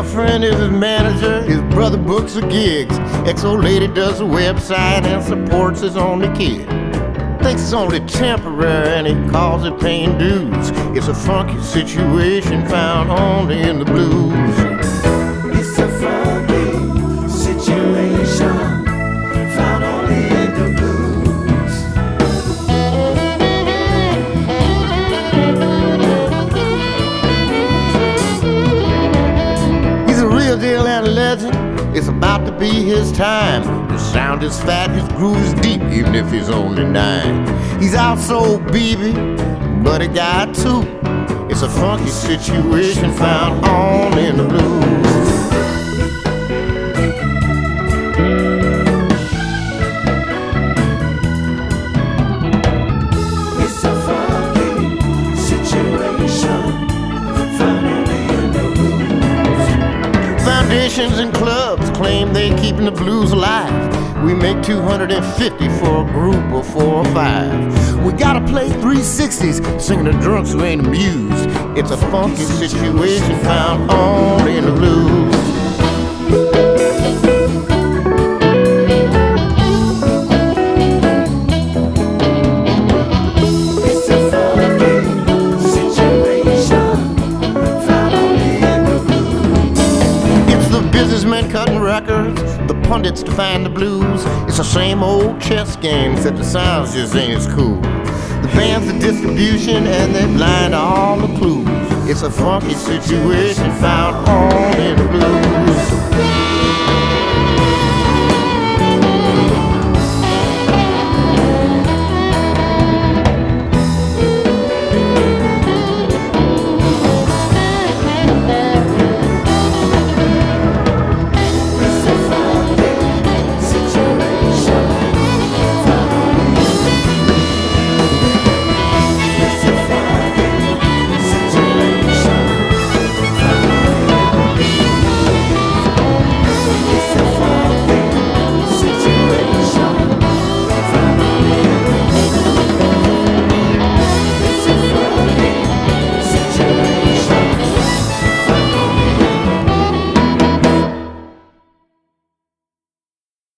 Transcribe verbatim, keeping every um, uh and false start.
girlfriend is his manager, his brother books the gigs, ex-old lady does the website and supports his only kid. Thinks it's only temporary and he calls it paying dues. It's a funky situation found only in the blues. It's a funky situation found only in the blues. He's a real deal and a legend. It's about to be his time. His sound is fat, his groove is deep, even if he's only nine. He's out so baby, but he got two. It's a funky situation found only in the blues. It's a funky situation found only in the blues. Foundations and clubs claim they keeping the blues alive. We make two hundred fifty for a group of four or five. We gotta play three sixties, singing to drunks who ain't amused. It's a funky situation found only in the blues. It's a funky situation found only in the blues. It's the businessmen cutting records, the pundits define the blues. It's the same old chess game, except the sounds just ain't as cool. The band's the distribution and they're blind to all the clues. It's a funky situation found only in the blues.